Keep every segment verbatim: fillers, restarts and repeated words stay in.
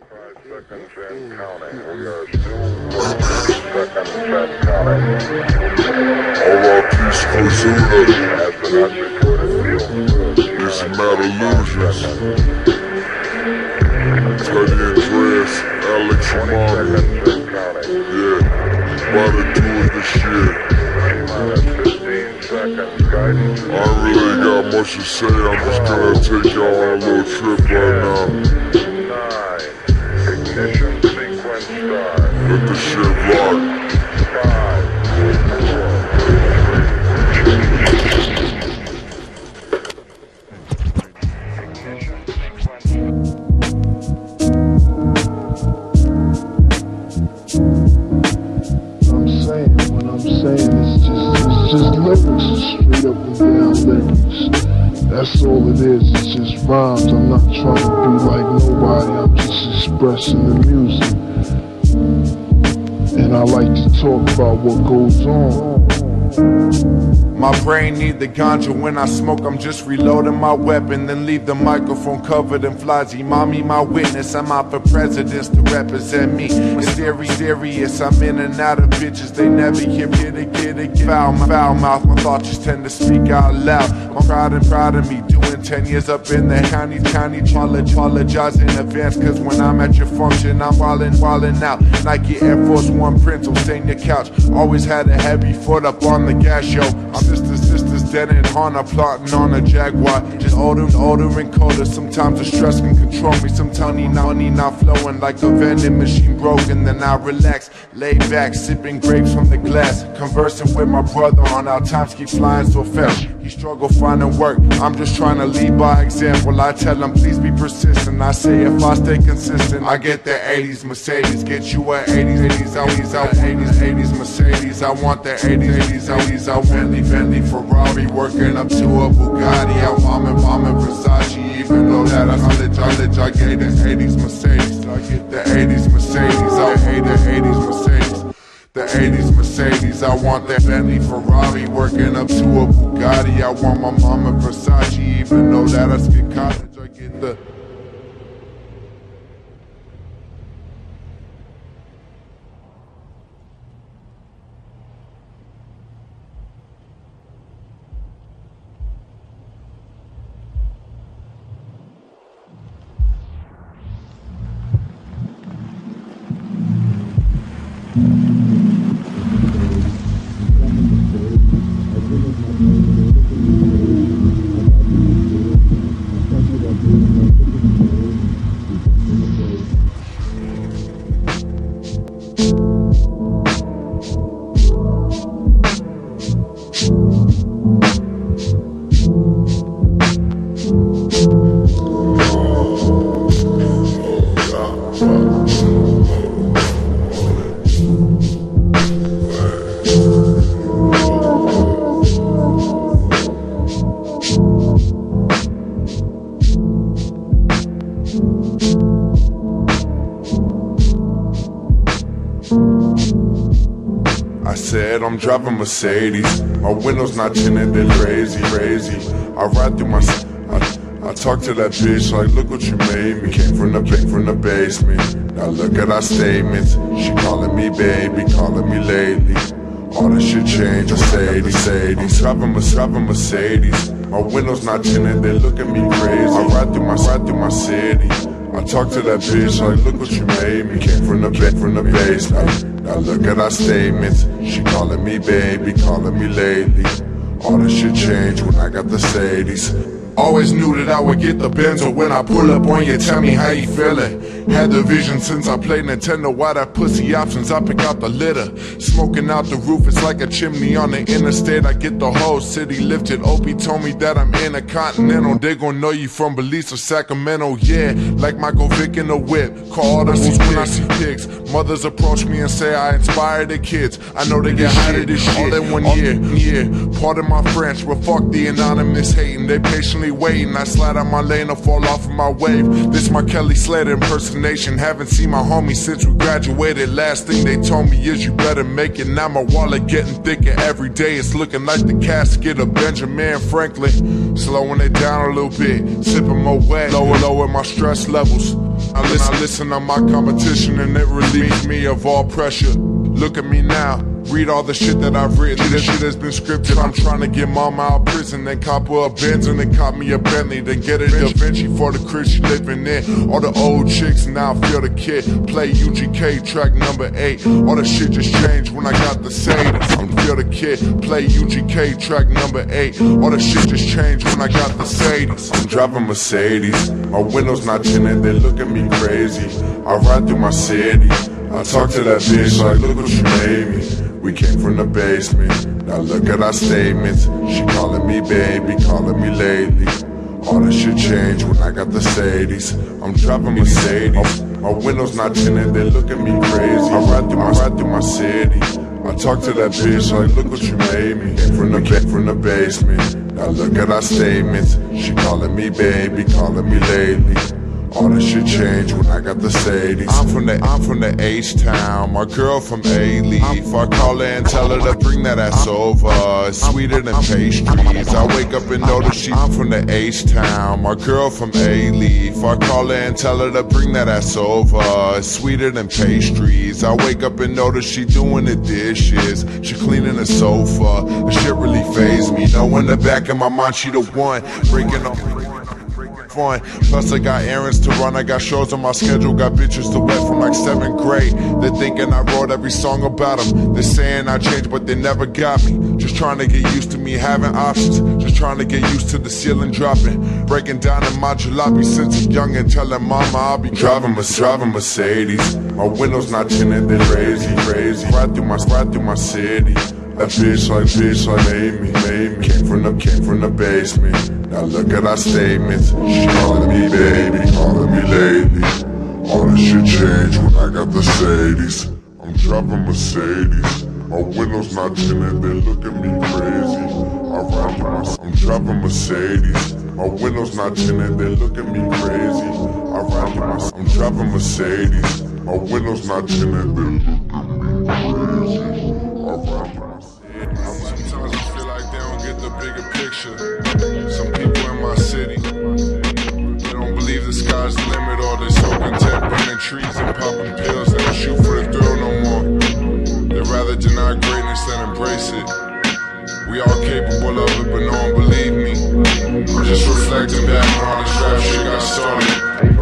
Five seconds and counting. We are still seconds and counting. All our peace Ozuna. Has been executed. It's Mad Illusions. Teddy Andreas, Alex twenty Amani. seconds and counting. Yeah, about to do this shit. T-minus fifteen seconds. Guidance. I ain't really got much to say. I'm just gonna take y'all on a little trip right now. Nine. Ignition sequence start. Let the shit rock. Five. Ignition sequence. I'm saying, when I'm saying it's just, it's just lyrics, it's straight up and down lyrics. That's all it is, it's just rhymes. I'm not trying to be like nobody, I'm just expressing the music. And I like to talk about what goes on. My brain need the ganja when I smoke, I'm just reloading my weapon. Then leave the microphone covered in flies. Mommy, my witness, I'm out for presidents to represent me. Mysterious, serious, I'm in and out of bitches. They never hear get it, get it, get foul, foul mouth. My thoughts just tend to speak out loud. I'm proud and proud of me, doing ten years up in the county, county. Apologize in advance, cause when I'm at your function, I'm wildin', wildin' out. Nike Air Force One prints will stain your couch. Always had a heavy foot up on the gas, yo. I'm sisters, sisters, dead in Honda, plotting on a Jaguar. Just older, older and colder. Sometimes the stress can control me. Sometimes money not flowing like a vending machine broken. Then I relax, lay back, sipping grapes from the glass. Conversing with my brother on how times keep flying so fast. He struggle finding work. I'm just trying to lead by example. I tell him please be persistent. I say if I stay consistent, I get the eighties Mercedes. Get you a eighties, eighties, eighties, eighties, eighties Mercedes. I want the eighties, eighties, eighties. I Bentley, Bentley, Ferrari, working up to a Bugatti. I bomb and bomb and Versace. Even though that I knowledge, I knowledge, I gave the eighties Mercedes. I get the eighties Mercedes. I hate the eighties Mercedes. The eighties Mercedes, I want that Bentley Ferrari, working up to a Bugatti. I want my mama Versace, even though that I speak college, I get the I said I'm driving Mercedes. My windows not tinted, they're crazy, crazy. I ride through my, I, I talk to that bitch like, look what you made me. Came from the bank, from the basement. Now look at our statements. She calling me baby, calling me lately. All this shit changed, Mercedes, Mercedes. Driving, driving Mercedes. My windows not tinted, they look at me crazy. I ride through my, ride through my city. I talk to that bitch like, look what you made me. Came from the back, from the basement. Now look at our statements. She calling me baby, calling me lately. All this shit changed when I got the Mercedes. Always knew that I would get the Benzo when I pull up on you. Tell me how you feeling. Had the vision since I played Nintendo. Why that pussy options? I pick out the litter. Smoking out the roof, it's like a chimney on the interstate. I get the whole city lifted. Opie told me that I'm intercontinental. They gon' know you from Belize or Sacramento. Yeah, like Michael Vick in the whip. Call the seats when I see pics. Mothers approach me and say I inspire the kids. I know they get high to this shit. All in one year, yeah. Pardon my French, but fuck the anonymous hating. They patiently waiting. I slide out my lane or fall off of my wave. This my Kelly Slater impersonation. Haven't seen my homie since we graduated. Last thing they told me is you better make it. Now my wallet getting thicker every day. It's looking like the casket of Benjamin Franklin. Slowing it down a little bit, sipping more wet, lower, lower my stress levels. I listen, I listen to my competition and it relieves me of all pressure. Look at me now, read all the shit that I've written. This shit has been scripted. I'm trying to get mama out of prison, then cop her a Benz and then cop me a Bentley, then get a Da Vinci for the crib she living in. All the old chicks now feel the kid. Play U G K track number eight. All the shit just changed when I got the Sadis. I'm feel the kid. Play U G K track number eight. All the shit just changed when I got the Sadis. I'm driving Mercedes. My windows not tinted, they look at me crazy. I ride through my city. I talk to that bitch like, look what you made me. We came from the basement, now look at our statements. She calling me baby, calling me lately. All that shit changed when I got the Sadis. I'm driving Mercedes. My windows not tinted, they look at me crazy. I ride through my, ride through my city. I talk to that bitch like, look what you made me. Came from the, came from the basement, now look at our statements. She calling me baby, calling me lately. All that shit changed when I got the Sadis. I'm from the I'm from the H-Town. My girl from A-Leaf. I call her and tell her to bring that ass over. It's sweeter than pastries. I wake up and notice she. I'm from the H-Town. My girl from A-Leaf. I call her and tell her to bring that ass over. It's sweeter than pastries. I wake up and notice she doing the dishes. She cleaning the sofa. The shit really fazed me. Know in the back of my mind she the one breaking up. Fun. Plus I got errands to run, I got shows on my schedule, got bitches to wet from like seventh grade. They're thinking I wrote every song about them. They're saying I changed but they never got me. Just trying to get used to me having options. Just trying to get used to the ceiling dropping. Breaking down in my jalopy since I'm young and telling mama I'll be driving, driving Mercedes. My windows not tinted, they're crazy, crazy. Ride through my, ride through my city. That bitch like, bitch like made me, made me. Came from the, came from the basement. Now look at our statements. She calling me baby, calling me lately. All this shit changed when I got the Sadis. I'm driving Mercedes. My windows not tinted, they look at me crazy. I ride through my, I'm driving Mercedes. My windows not tinted, they look at me crazy. I ride through my, I'm driving Mercedes. My windows not tinted, they look at me crazy. I ride through my. Sometimes I feel like they don't get the bigger picture. Some people in my city, they don't believe the sky's the limit. Or they're so content burning trees and popping pills. They don't shoot for the thrill no more. They'd rather deny greatness than embrace it. We all capable of it, but no one believe me. I'm just reflecting back on all this rap shit got started.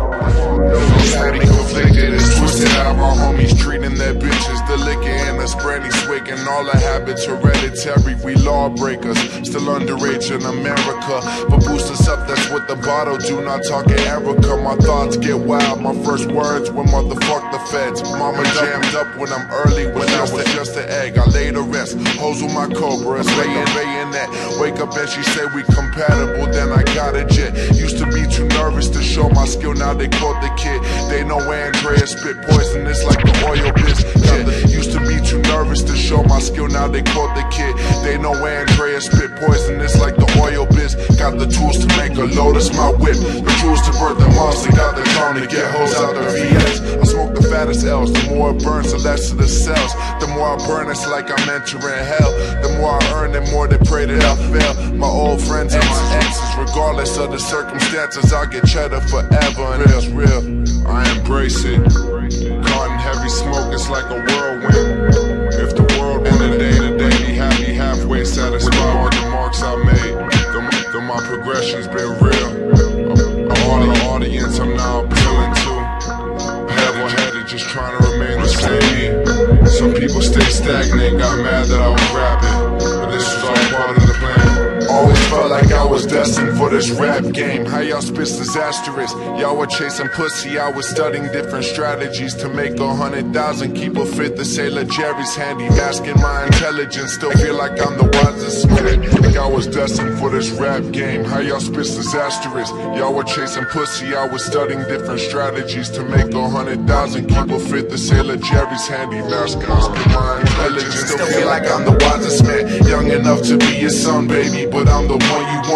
Folks had me conflicted, it's twisted how our homies treating their bitches. The liquor and the brandy swigging, all the habits hereditary. We lawbreakers, still underage in America. But boost us up, that's what the bottle do. Not talking Erica, my thoughts get wild. My first words were motherfuck the feds. Mama jammed up when I'm early, when I was just an egg. I lay to rest, hoes with my cobras, laying bayonet. Wake up and she say we compatible, then I got a jet. Used to be too nervous to show my skill, now they caught the kid. They know Andrea spit poisonous like the oil biz. Yeah. Used to be too nervous to show my skill, now they caught the kid. They know Andrea spit poisonous like the oil biz. Got the tools to make a lotus, my whip. The tools to birth the monster, got the tone to get hoes out the V S. I smoke the fattest L's, the more it burns, the less of the cells. The more I burn, it's like I'm entering hell. The more I earn, the more they pray that I fail. My old friends and my exes, regardless of the circumstances, I'll get cheddar forever, and it's real. I embrace it. Caught in heavy smoke, it's like a whirlwind. If the world wanted day to day, be happy, halfway satisfied with the marks I made. The, the my progression's been real. All the audience I'm now appealing to. Level-headed, just trying to remain the same. Some people stay stagnant, got mad that I was rapping, but this was all part of the plan. Always felt like I was destined for this rap game. How y'all spits disastrous? Y'all were chasing pussy, I was studying different strategies to make a hundred thousand. Keep a fit, the Sailor Jerry's handy. Asking my intelligence, still feel like I'm the wisest man. Like I was destined for this rap game. How y'all spits disastrous? Y'all were chasing pussy, I was studying different strategies to make a hundred thousand. Keep a fit, the Sailor Jerry's handy. Asking my intelligence, still feel like I'm the wisest man. Young enough to be your son, baby, but I'm the one you want.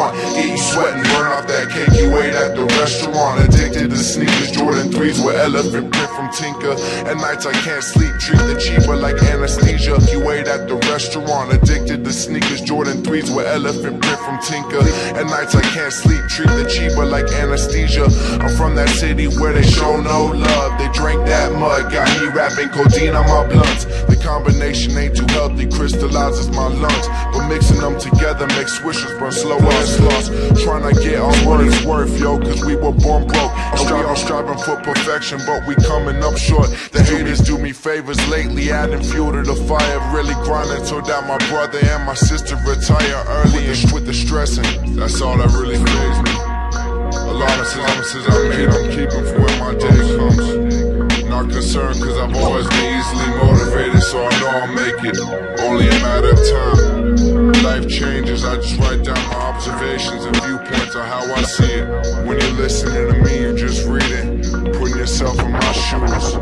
want. Eating, sweating, burn off that cake you ate at the restaurant. Addicted to sneakers, Jordan threes with elephant print from Tinker. At nights I can't sleep, treat the cheaper like anesthesia. You ate at the restaurant. Addicted to sneakers, Jordan threes with elephant print from Tinker. At nights I can't sleep, treat the cheaper like anesthesia. I'm from that city where they show no love. They drink that mud, got me rapping codeine on my blunts. The combination ain't too healthy, crystallizes my lungs. But mixing them together makes swishers burn slower and slows. Trying to get our words worth, yo, cause we were born broke. And we all striving for perfection, but we coming up short. The haters do me favors lately, adding fuel to the fire. Really grinding so that my brother and my sister retire early and with the stressing. That's all that really fazes me. A lot of promises I made, I'm keeping for when my day comes. Not concerned cause I've always been easily motivated, so I know I'll make it. Only a matter of time. Life changes, I just write down my observations and viewpoints on how I see it. When you're listening to me, you're just reading, putting yourself in my shoes.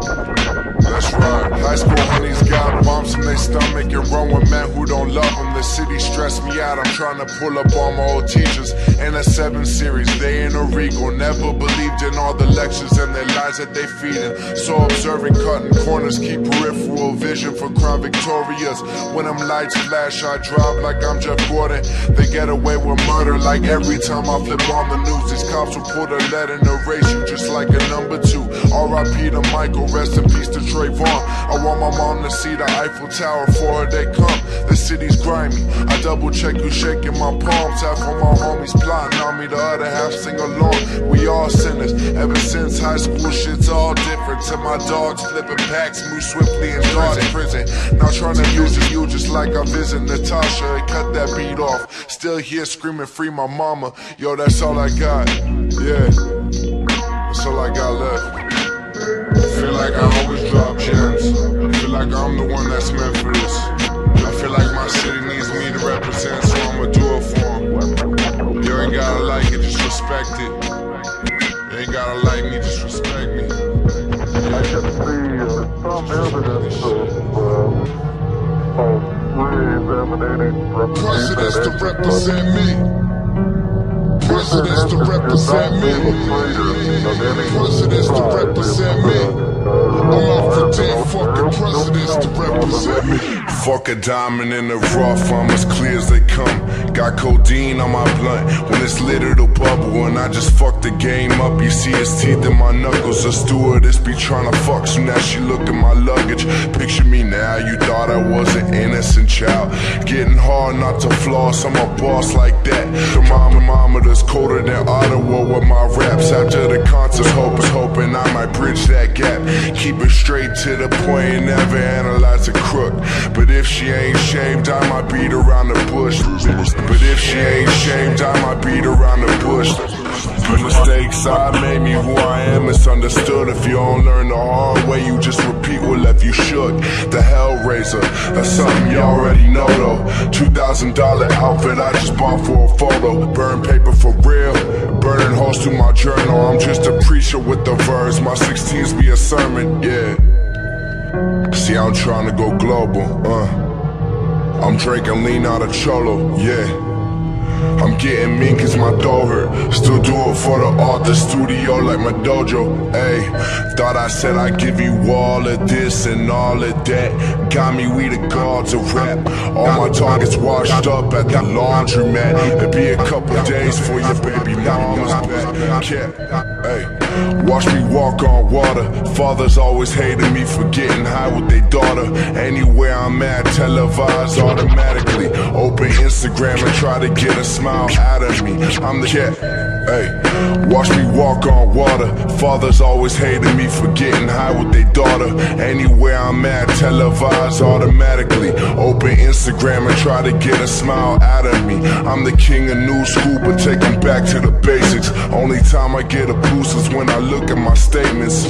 That's right. High school honeys got bumps in their stomach and run with men who don't love them. The city stressed me out, I'm trying to pull up all my old teachers. In a seven series, they ain't a regal. Never believed in all the lectures and their lies that they feeding. So observing, cutting corners, keep peripheral vision for crime victorious. When them lights flash, I drive like I'm Jeff Gordon. They get away with murder like every time I flip on the news. These cops will put a lead and erase you just like a number two. R I P to Michael, rest in peace to Trayvon. I want my mom to see the Eiffel Tower for her they come. The city's grimy, I double check you shaking my palms. Half of my homies plotting on me, the other half sing along. We all sinners, ever since high school shit's all different. To my dogs flipping packs, move swiftly and dodge prison. Now trying to use you just like I visit Natasha and cut that beat off. Still here screaming free my mama. Yo, that's all I got, yeah, that's all I got left. Feel like I always drop gems. Feel like I'm the one that's meant for this. I feel like my city needs me to represent, so I'ma do it for them. You ain't gotta like it, just respect it. You ain't gotta like me, just respect me. I can see uh, some evidence of, uh, of re-examining Presidents to represent me. Presidents to represent me. Presidents to represent me. I'm off for damn fucking presidents to represent me. Fuck a diamond in the rough, I'm as clear as they come. Got codeine on my blunt, when it's lit it'll bubble. And I just fucked the game up, you see his teeth in my knuckles. A stewardess be tryna fuck, so now she look at my luggage. Picture me now, you thought I was an innocent child. Getting hard not to floss, I'm a boss like that. The thermometer's colder than Ottawa with my raps. After the concert, hoping, hoping I might bridge that gap. Keep it straight to the point and never analyze a crook. But if she ain't shamed, I might beat around the bush. But if she ain't shamed, I might beat around the bush. The mistakes I made me who I am, misunderstood. If you don't learn the hard way, you just repeat what left you shook. The Hellraiser, that's something you already know though. Two thousand dollar outfit I just bought for a photo. Burn paper for real, burning holes through my journal. I'm just a preacher with the verse, my sixteens be a sermon, yeah. See, I'm trying to go global, uh I'm drinking lean out of Cholo, yeah. I'm getting mean cause my dough hurt. Still do it for the art, the studio like my dojo. Ayy, thought I said I'd give you all of this and all of that. Got me, we the gods of rap. All my targets washed up at the laundromat. It'd be a couple days for your baby mama's back. Yeah, ayy, watch me walk on water. Fathers always hated me for getting high with their daughter. Anywhere I'm at, televised automatically. Open Instagram and try to get a smile out of me. I'm the cat, hey. Watch me walk on water. Fathers always hated me for getting high with their daughter. Anywhere I'm at, televised automatically. Open Instagram and try to get a smile out of me. I'm the king of new school, but take them back to the basics. Only time I get a boost is when I look at my statements.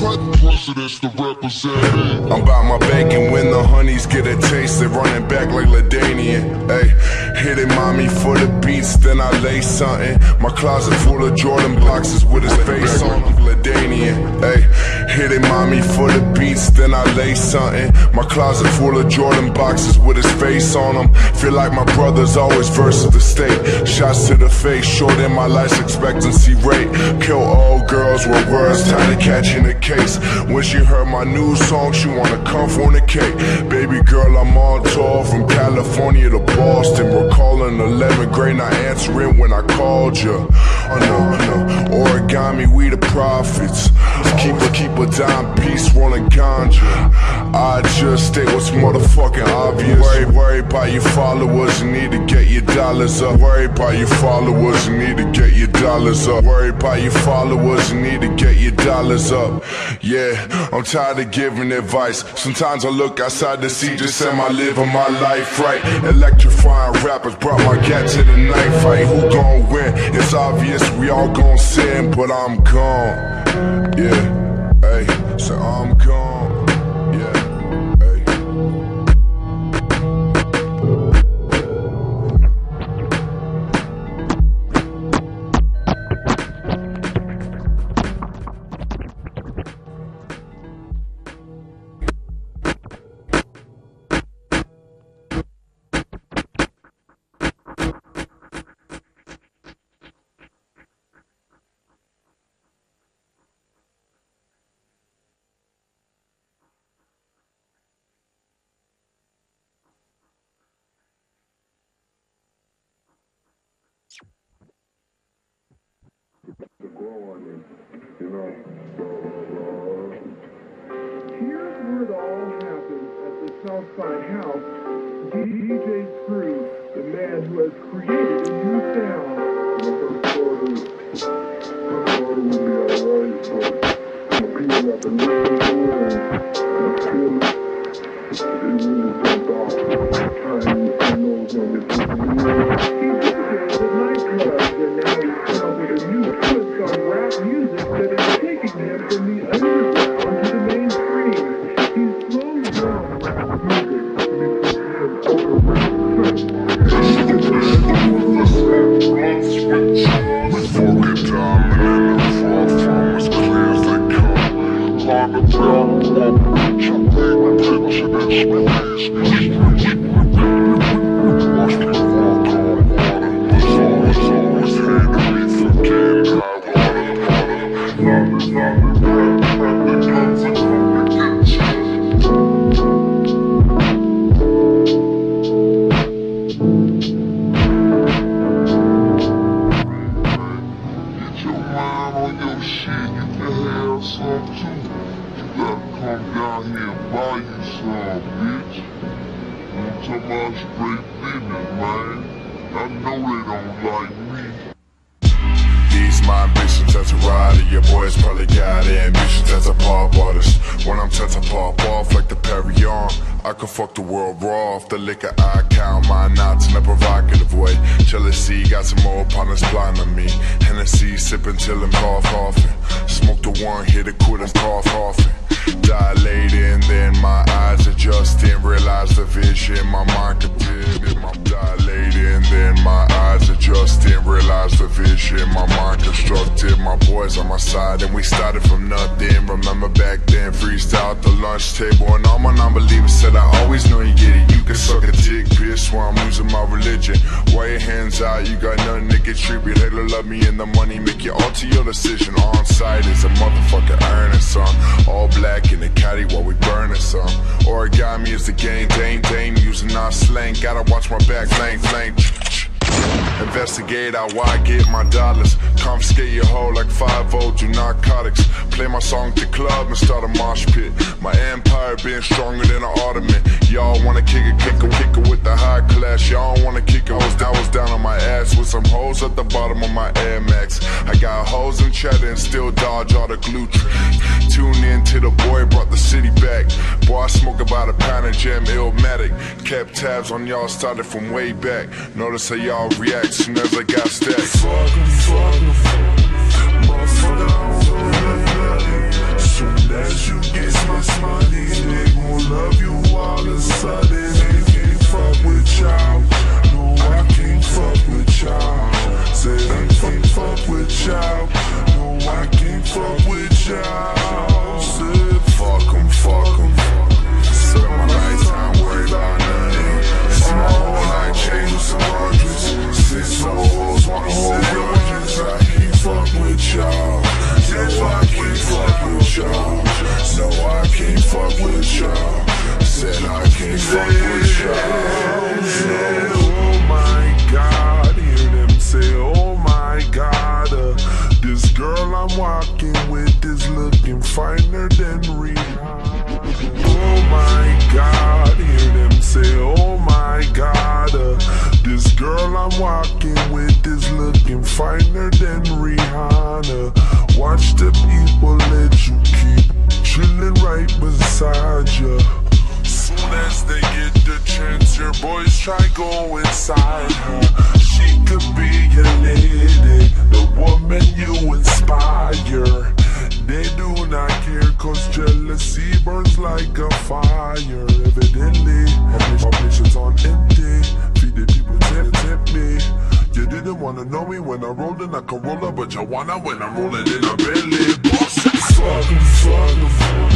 I'm about my bacon when the honeys get a taste. They running back like LaDainian. Ay, hitting mommy for the beats, then I lay something. My closet full of Jordan boxes with his face on LaDainian. Ay, hit they mommy for the beats, then I lay something. My closet full of Jordan boxes with his face on them. Feel like my brother's always versus the state. Shots to the face, short in my life expectancy rate. Kill old girls with words, tired of catching a case. When she heard my new song, she wanna come for the cake. Baby girl, I'm on tour from California to Boston. Recalling eleventh grade, not answering when I called you. Oh no, no, origami, we the prophets. Keep a, keep a dime piece, rolling ganja. I just state what's motherfucking obvious. Worry, worry about your followers, you need to get your dollars up. Worry about your followers, you need to get your dollars up. Worry about your followers, you need to get your dollars up. Yeah, I'm tired of giving advice. Sometimes I look outside to see just am I living my life right. Electrifying rappers brought my gat to the knife fight. Who gon' win? It's obvious we all gon' sin, but I'm gone. Yeah, hey, so I'm gone. Yeah, hey. To grow on you, you know. Here's where it all happens at the Southside House. D J Screw, the man who has created a new sound. My first thought is, my thought it would be alright, but the people that been listening to it and feel it, it really jumped off. I, I know it's gonna get people weird. He DJs at nightclubs, and now he's come up with a new twist on rap music that is taking him from the underground to the mainstream. He's slowed down rap music to become older rap. Fucking diamond and far from as clear as they come. Long ago, jump in the picture and space. Watch me walk on water. There's always, always hand to me for getting high water. Love is not the breath, and the guns are coming to get you. On your shit, you can have some too. You gotta come down here and buy you some, bitch. I'm talking about straight business, man. I know they don't like me. These my ambitions as a rider. Your boys probably got ambitions as a pop artist. When I'm set to pop off like the Perry on, I could fuck the world raw off the liquor I count my knots in a provocative way. Jealousy got some more partners blind on me. Hennessy sipping till I'm cough coughing. Smoke the one, hit a quit and cough coughing. Dilating, then my eyes adjusting. Realize the vision my mind could dim. I'm dilating, then my eyes adjusting. Realize the vision my mind constructed. My boys on my side and we started from nothing. Remember back then, freestyle at the lunch table. And all my non-believers said I always know you get it. You can suck a dick, bitch, while I'm losing my religion. Why your hands out, you got nothing to contribute. They love me and the money, make you alter your decision. On site is a motherfucker earning some. All black in the caddy while we burning some. Origami is the game, dame, dame, using our slang. Gotta watch my back, flame, flame. Investigate out why I get my dollars. Confiscate your hoe like five oh, do narcotics. Play my song at the club and start a mosh pit. My empire been stronger than an ottoman. Y'all wanna kick it, kick it, kick it with the high class. Y'all don't wanna kick it, I was down, was down on my ass with some hoes at the bottom of my Air Max. I got hoes in cheddar and still dodge all the glue. Tune in to the boy, brought the city back. Boy, I smoke about a pound of jam, Illmatic. Kept tabs on y'all, started from way back. Notice how y'all react soon as I got stacks. Fuck em, fuck em, motherfucker, I don't know. Soon as you get my money, they gon' love you all of a sudden. They can't fuck with y'all. No, I can't fuck with y'all. Said I can't fuck with y'all. No, I can't fuck with y'all. Said y'all. No, I can't fuck with y'all. Said I can't fuck with y'all. No. Oh my God, hear them say, oh my God, uh, this girl I'm walking with is looking finer than Rihanna. Oh my God, hear them say, oh my God, uh, this girl I'm walking with is looking finer than Rihanna. Watch the people let you keep chilling right beside ya. Soon as they get the chance, your boys try go inside her. She could be your lady, the woman you inspire. They do not care cause jealousy burns like a fire. Evidently, my patience on empty. Feed the people tip, tip me. You didn't wanna know me when I rolled in a Corolla, but you wanna when I'm rolling in a Bentley. Boss, fuck 'em, fuck 'em,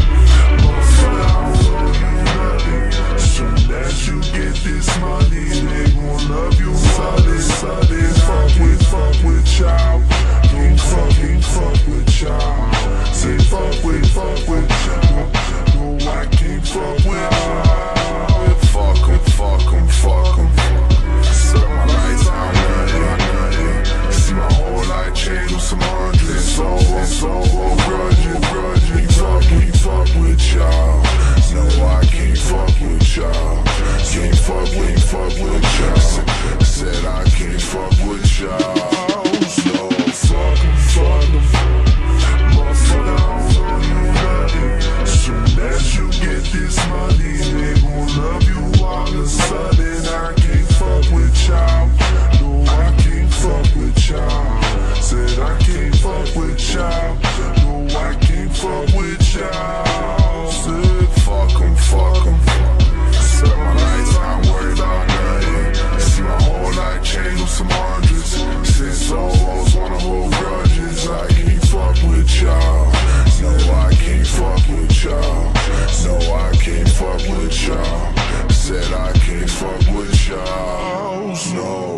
motherfucker. Soon as you get this money, they gon' love you solid, solid. Fuck with, fuck with y'all. Don't fucking fuck with y'all. Say fuck with, fuck with y'all. No, I can't fuck with y'all. Fuck 'em, fuck 'em, fuck 'em. Set my lights out, nothing. See my whole life change with some hundreds. So, so, grudging, grudging. Fuck, can't fuck with y'all. No, I can't fuck with y'all. Can't fuck, can't fuck with y'all. Said I can't fuck with y'all. No, fuck 'em, fuck 'em. Motherfucker, I don't owe you nothing. Soon as you get this money, they gon' love you all of a sudden. I can't fuck with y'all. No, I can't fuck with y'all. Said I can't fuck with y'all. No, I can't fuck with y'all. Said fuck 'em, fuck 'em. Set my lights, I ain't worried about nothing. See my whole life change with some hundreds. Since always wanna hold grudges. I can't fuck with y'all. No, I can't fuck with y'all. No, I can't fuck with y'all. Said I can't fuck with y'all. No.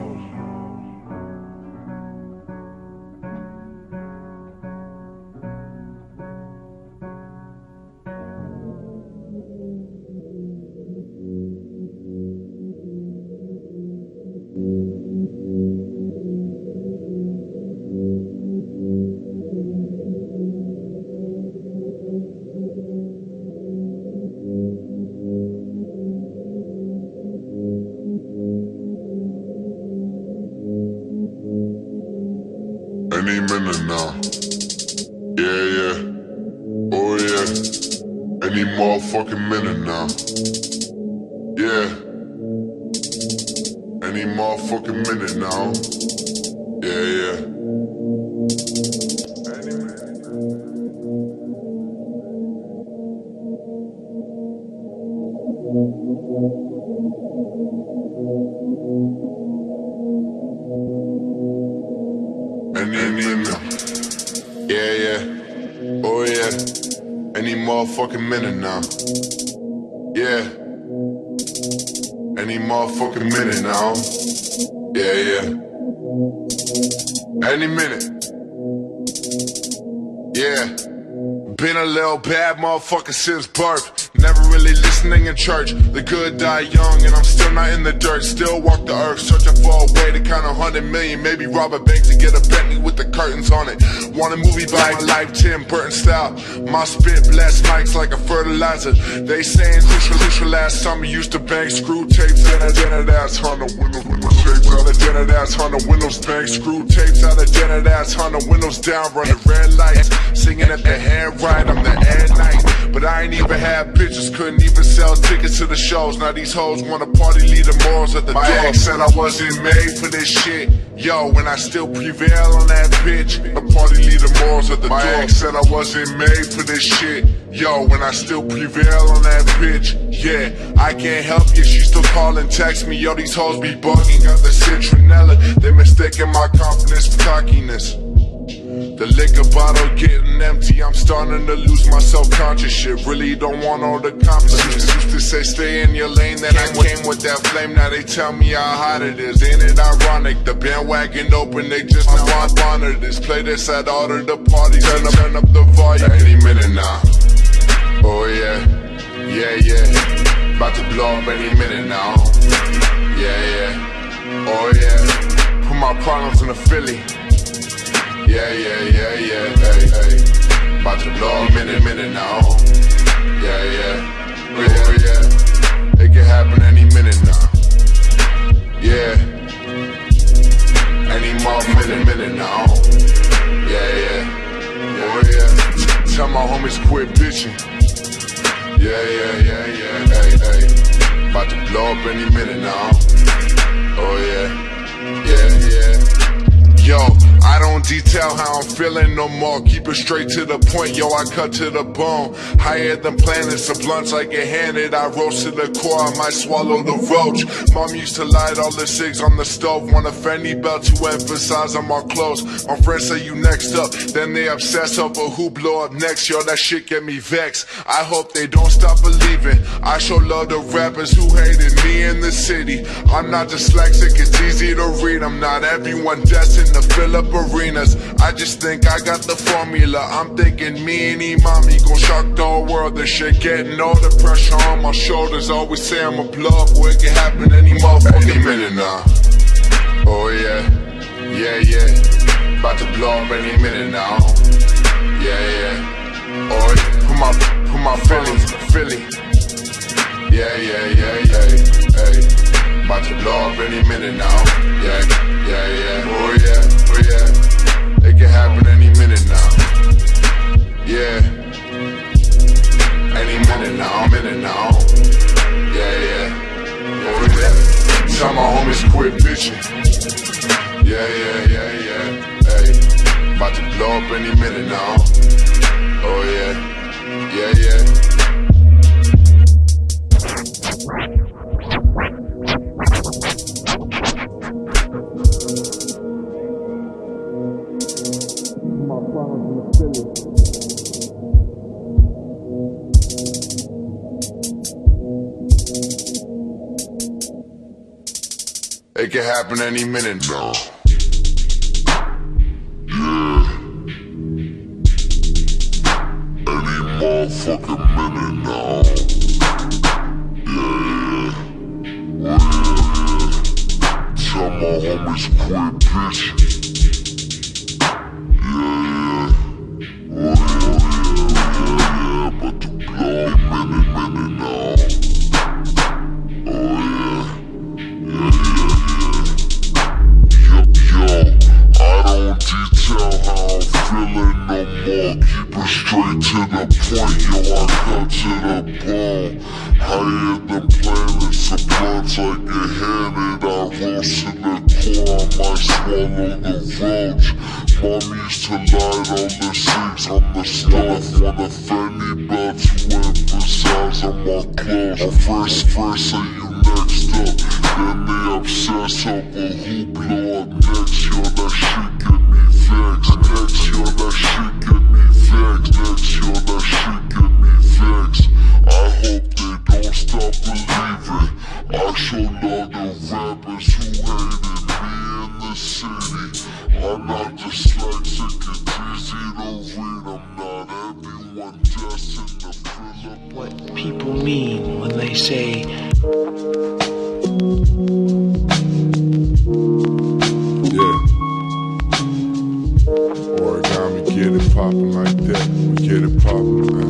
Any minute now. Yeah, yeah. Oh, yeah. Any motherfucking minute now. Yeah. Any motherfucking minute now. Yeah, yeah. Any minute. Any minute. Yeah, yeah. Oh, yeah. Any motherfucking minute now. Yeah. Any motherfucking minute now. Yeah, yeah. Any minute. Yeah. Been a little bad motherfucker since birth. Never really listening in church. The good die young and I'm still not in the dirt. Still walk the earth searching for a way to count a hundred million. Maybe rob a bank to get a Bentley with the curtains on it. Want a movie by my life, Tim Burton style. My spit blast mics like a fertilizer. They saying crucial, crucial last summer used to bang screw tapes and a dented ass on the windows. Tapes out of dented ass on the windows. Bang screw tapes out of dented ass on the windows down. Running red lights, singing at the hand right. I'm the air night, but I ain't even had bitches. Couldn't even sell tickets to the shows. Now these hoes wanna party, lead the morals at the door. My ex said I wasn't made for this shit. Yo, when I still prevail on that bitch, the party lead the morals at the door. My ex said I wasn't made for this shit. Yo, when I still prevail on that bitch, yeah, I can't help you. She still call and text me. Yo, these hoes be bugging. Got the citronella. They mistaking my confidence for cockiness. The liquor bottle getting empty, I'm starting to lose my self-conscious shit. Really don't want all the compliments. Used to say stay in your lane, then I came with that flame. Now they tell me how hot it is. Ain't it ironic? The bandwagon open, they just now want honor this. Play this at all of the parties, turn up, turn up the volume. Any minute now. Oh yeah, yeah, yeah. About to blow up any minute now. Yeah, yeah. Oh yeah. Put my problems in the Philly. Yeah, yeah, yeah, yeah, hey, hey. About to blow a minute, minute now. Yeah, yeah, oh yeah, oh yeah. It can happen any minute now. Yeah. Any more minute, minute now. Yeah, yeah, oh yeah. Tell my homies quit bitching. Yeah, yeah, yeah, yeah, hey, hey. About to blow up any minute now. Oh yeah, yeah, yeah. Yo, I don't detail how I'm feeling no more. Keep it straight to the point, yo, I cut to the bone. Higher than planets, the blunts I get handed. I roast to the core, I might swallow the roach. Mom used to light all the cigs on the stove. Want a Fendi belt to emphasize on my clothes. My friends say you next up, then they obsess over who blow up next. Yo, that shit get me vexed. I hope they don't stop believing. I show love to rappers who hated me in the city. I'm not dyslexic, it's easy to read. I'm not everyone destined to fill up arenas. I just think I got the formula. I'm thinking me and Imami gon' shock the whole world. This shit getting all the pressure on my shoulders. Always say I'm a blow up, boy, it can happen any motherfucking minute now. Oh yeah, yeah, yeah. About to blow up any minute now. Yeah, yeah. Oh yeah. Put my, put my feelings in Philly. Yeah, yeah, yeah, yeah. Hey. About to blow up any minute now. Yeah, yeah, yeah. Oh yeah, oh yeah. It can happen any minute now. Yeah. Any minute now, minute now. Yeah, yeah. Oh yeah. Tell my homies quit bitching. Yeah, yeah, yeah, yeah. Hey. About to blow up any minute now. Oh yeah. Yeah, yeah. It can happen any minute now. Yeah. Any motherfucking minute now. Yeah, yeah. Oh yeah, yeah. Tell my homies quit bitching. Yeah, yeah. Oh yeah, yeah, yeah. But to blow a minute, minute now. Oh yeah. Yeah, yeah. Feeling no more, keep it straight to the point, yo, I cut to the bone. Higher than planets, the blunts I get handed, I roast to the core, I might swallow the roach. Mom used to light all the cigs on the stove, want a Fendi belt to emphasize on my clothes. My first first say you next up, then they obsess over who blow up next, yo, that shit get me vexed. Next, yo, that shit get me vexed. Next, yo, that shit get me vexed. I hope they don't stop believing. I show love to rappers who hated me in the city. I'm not dyslexic, it's easy to read. I'm not everyone destined to fill up. What people mean when they say get it poppin' like that, we get it poppin', man.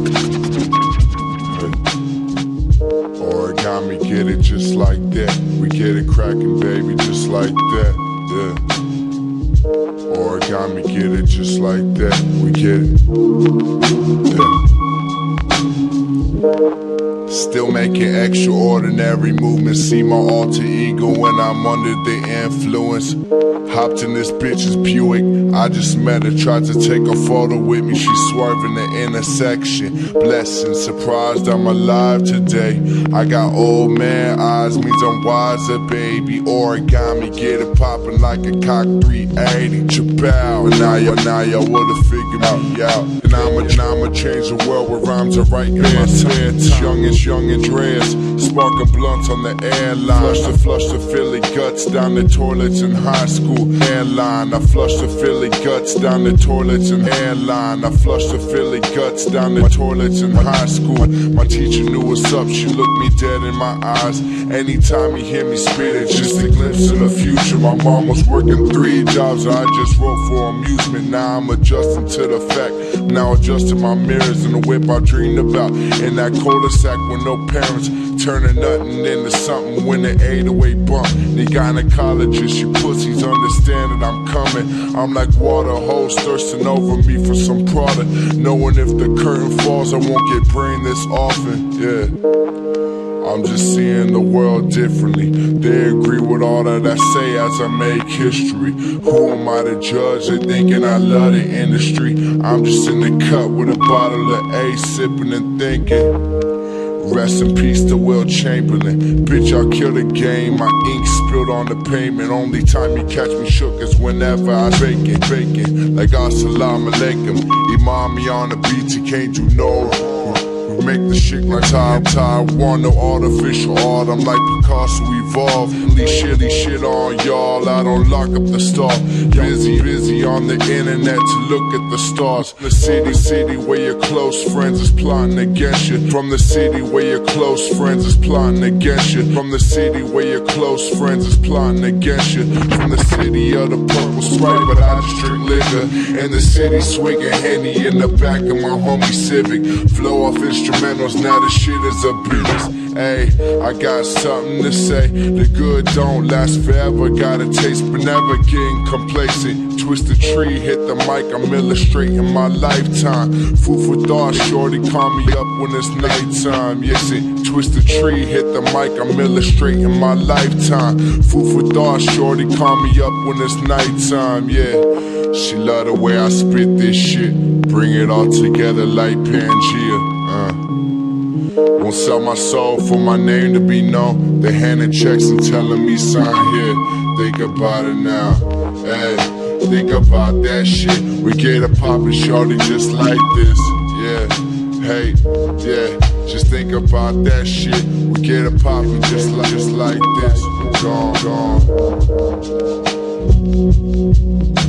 Hey. Origami, get it just like that, we get it crackin', baby, just like that, yeah. Origami, get it just like that, we get it, yeah. Still making extraordinary movements. See my alter ego when I'm under the influence. Hopped in this bitch's Buick, I just met her, tried to take a photo with me. She swerving the intersection. Blessing, surprised I'm alive today. I got old man eyes, means I'm wiser, baby. Origami, get it poppin' like a cock three eighty. Chappelle, now y'all, now y'all would've figured me out. And I'ma, and I'ma change the world where rhymes are right in my spare time. Young as young Andreas, sparking blunts on the airline. Flush the, flush the Philly guts down the toilets in high school. Airline, I flushed the Philly guts down the toilets in airline. I flushed the Philly guts down the toilets in high school. My teacher knew what's up, she looked me dead in my eyes. Anytime you hear me spit, it's just a glimpse of the future. My mom was working three jobs, I just wrote for amusement. Now I'm adjusting to the fact, now adjusting my mirrors and the whip I dreamed about. In that cul-de-sac with no parents, turning nothing into something when the eight oh eight bump. The gynecologist, you pussies understand that I'm coming. I'm like water hose thirsting over me for some product. Knowing if the curtain falls, I won't get brain this often, yeah. I'm just seeing the world differently. They agree with all that I say as I make history. Who am I to judge? They thinking I love the industry. I'm just in the cut with a bottle of A, sipping and thinking. Rest in peace to Will Chamberlain. Bitch, I'll kill the game. My ink spilled on the pavement. Only time you catch me shook is whenever I vacant, vacant. Like assalamu alaikum. Imami on the beats, he can't do no wrong. We make the shit like Ty, Taiwan, no artificial art. I'm like Picasso evolved. Leave shitty shit on y'all. I don't lock up the star. Busy, busy on the internet to look at the stars. The city, city where your close friends is plotting against you. From the city where your close friends is plotting against you. From the city where your close friends is plotting against you. From the city of the purple Sprite, but I just drink liquor. In the city swinging Henny in the back of my homie Civic. Flow off instrumentals, now the shit is a business. Ayy, I got something to say. The good don't last forever. Got a taste, but never getting complacent. Twist the tree, hit the mic, I'm illustrating my lifetime. Food for thought, shorty, call me up when it's nighttime. Yes, it. Twist the tree, hit the mic, I'm illustrating my lifetime. Food for thought, shorty, call me up when it's nighttime. Yeah, she love the way I spit this shit. Bring it all together like Pangea. Uh. Won't sell my soul for my name to be known. They handing checks and telling me sign here. Think about it now. Hey, think about that shit. We get a poppin' shorty just like this. Yeah, hey, yeah. Just think about that shit. We get a poppin' just like just like this. Gone, gone.